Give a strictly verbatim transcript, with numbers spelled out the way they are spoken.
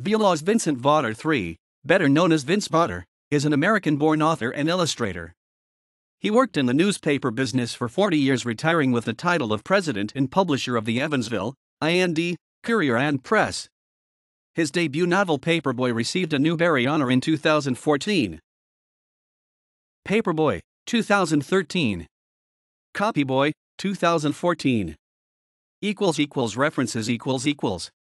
Vilas Vincent Vawter the third, better known as Vince Vawter, is an American-born author and illustrator. He worked in the newspaper business for forty years, retiring with the title of president and publisher of the Evansville, and Courier Press. His debut novel Paperboy received a Newbery Honor in two thousand fourteen. Paperboy, two thousand thirteen. Copyboy, two thousand fourteen. Equals equals references equals equals.